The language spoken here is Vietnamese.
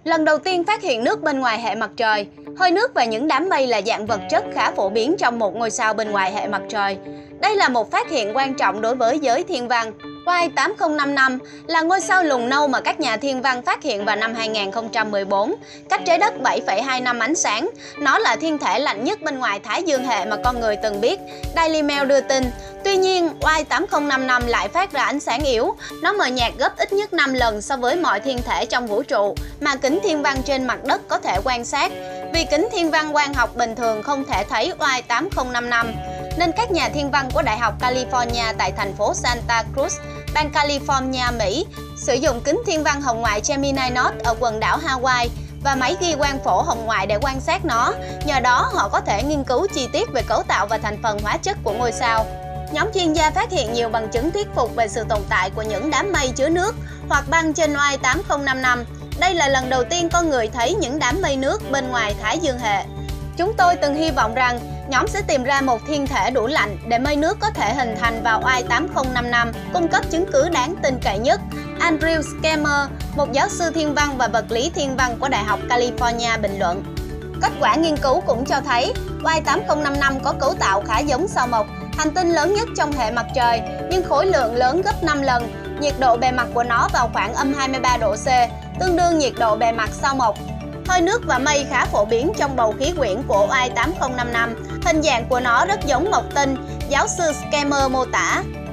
Lần đầu tiên phát hiện nước bên ngoài hệ mặt trời. Hơi nước và những đám mây là dạng vật chất khá phổ biến trong một ngôi sao bên ngoài hệ mặt trời. Đây là một phát hiện quan trọng đối với giới thiên văn. Y8055 là ngôi sao lùn nâu mà các nhà thiên văn phát hiện vào năm 2014, cách trái đất 7,2 năm ánh sáng. Nó là thiên thể lạnh nhất bên ngoài Thái Dương hệ mà con người từng biết, Daily Mail đưa tin. Tuy nhiên, Y8055 lại phát ra ánh sáng yếu. Nó mờ nhạt gấp ít nhất 5 lần so với mọi thiên thể trong vũ trụ mà kính thiên văn trên mặt đất có thể quan sát. Vì kính thiên văn quang học bình thường không thể thấy Y8055, nên các nhà thiên văn của Đại học California tại thành phố Santa Cruz, bang California, Mỹ, sử dụng kính thiên văn hồng ngoại Gemini Note ở quần đảo Hawaii và máy ghi quang phổ hồng ngoại để quan sát nó. Nhờ đó, họ có thể nghiên cứu chi tiết về cấu tạo và thành phần hóa chất của ngôi sao. Nhóm chuyên gia phát hiện nhiều bằng chứng thuyết phục về sự tồn tại của những đám mây chứa nước hoặc băng trên Y8055. Đây là lần đầu tiên con người thấy những đám mây nước bên ngoài Thái Dương hệ. Chúng tôi từng hy vọng rằng nhóm sẽ tìm ra một thiên thể đủ lạnh để mây nước có thể hình thành vào Y8055, cung cấp chứng cứ đáng tin cậy nhất. Andrew Scamer, một giáo sư thiên văn và vật lý thiên văn của Đại học California bình luận. Kết quả nghiên cứu cũng cho thấy Y8055 có cấu tạo khá giống sao Mộc, hành tinh lớn nhất trong hệ mặt trời, nhưng khối lượng lớn gấp 5 lần. Nhiệt độ bề mặt của nó vào khoảng âm 23 độ C, tương đương nhiệt độ bề mặt sao Mộc. Hơi nước và mây khá phổ biến trong bầu khí quyển của Y8055. Hình dạng của nó rất giống mộc tinh, giáo sư Scamer mô tả.